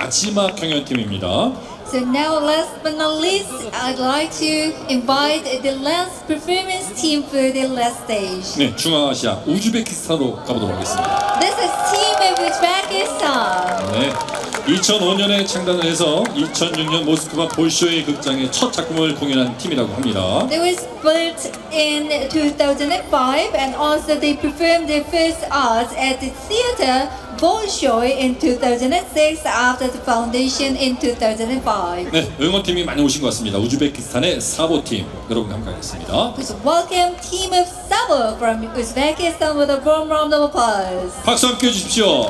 마지막 경연팀입니다. So now, last but not least, I'd like to invite the last performance team for the last stage. 네, 중앙아시아 우즈베키스탄으로 가보도록 하겠습니다. This is Team of Uzbekistan. 네, 2005년에 창단을 해서 2006년 모스크바 볼쇼이 극장의 첫 작품을 공연한 팀이라고 합니다. It was built in 2005, and also they performed their first art at the theater Bolshoi in 2006 after the foundation in 2005. 네, 응원팀이 많이 오신 것 같습니다. 우즈베키스탄의 사보팀 여러분 함께 하겠습니다. Please welcome Team of Sabo from Uzbekistan with a warm round of applause. 박수 함께 해주십시오.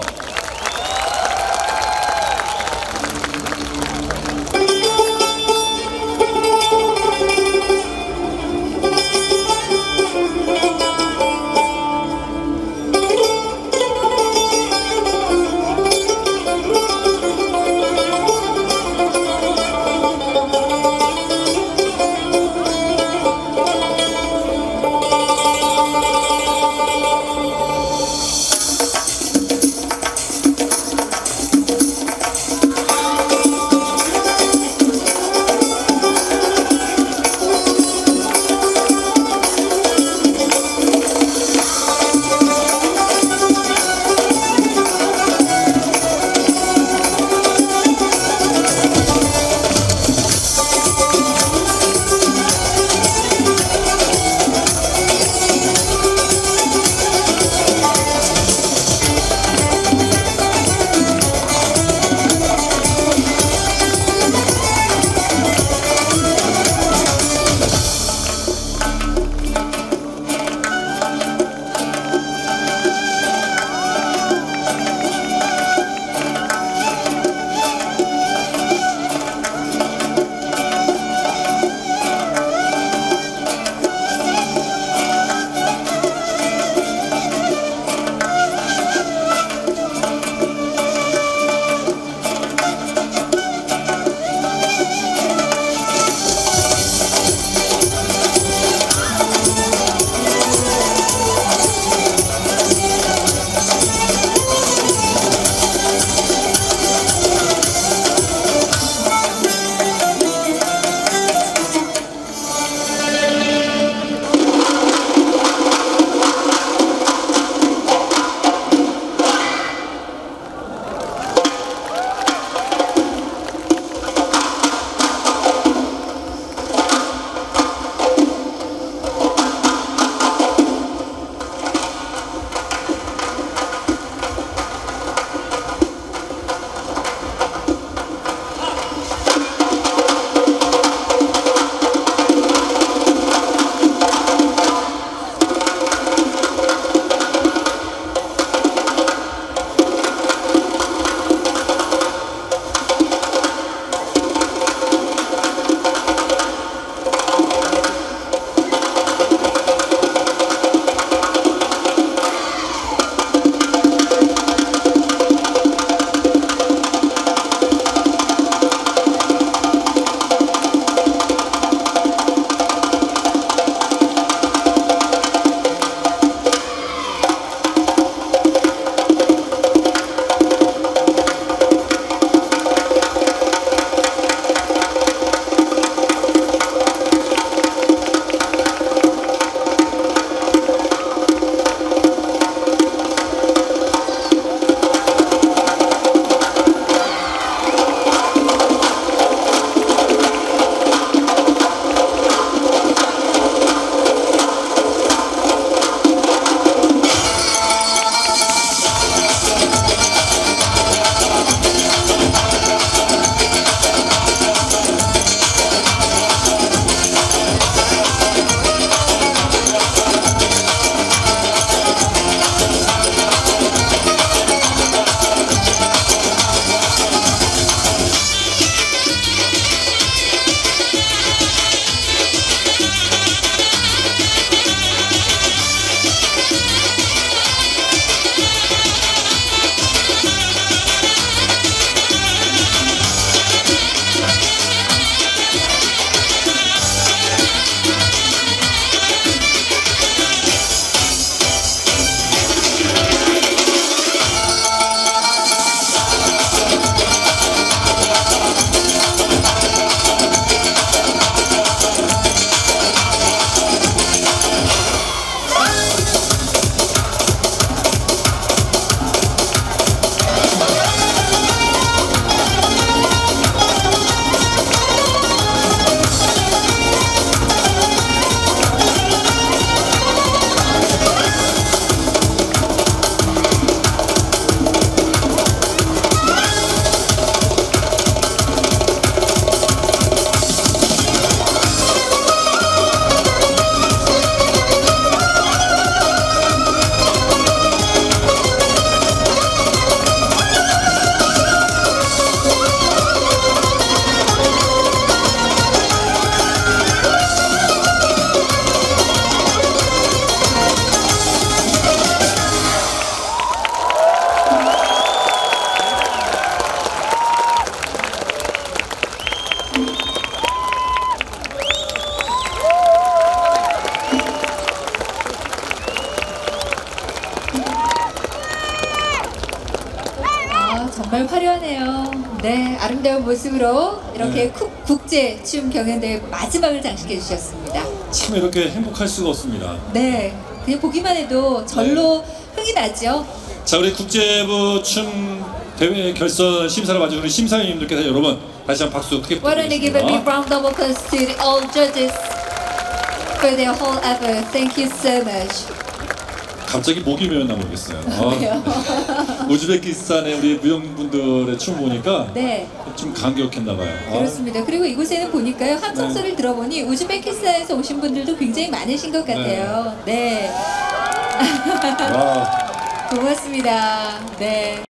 정말 화려하네요. 네, 아름다운 모습으로 이렇게 네. 국제 춤 경연대회 마지막을 장식해 주셨습니다. 참 이렇게 행복할 수가 없습니다. 네, 그냥 보기만 해도 절로 흥이 나죠. 자, 우리 국제부 춤 대회 결선 심사를 봐주신 우리 심사위원님들께서 여러분 다시 한번 박수 크게 Why don't you give a big 부탁드리겠습니다. round of applause to all judges for their whole effort. Thank you so much. 갑자기 목이 메었나 모르겠어요. 왜요? 우즈베키스탄의 우리 무용분들의 춤 보니까 네, 좀 감격했나 봐요. 그렇습니다. 그리고 이곳에는 보니까요, 함성 소리를 들어보니 우즈베키스탄에서 오신 분들도 굉장히 많으신 것 같아요. 네. 와. 고맙습니다. 네.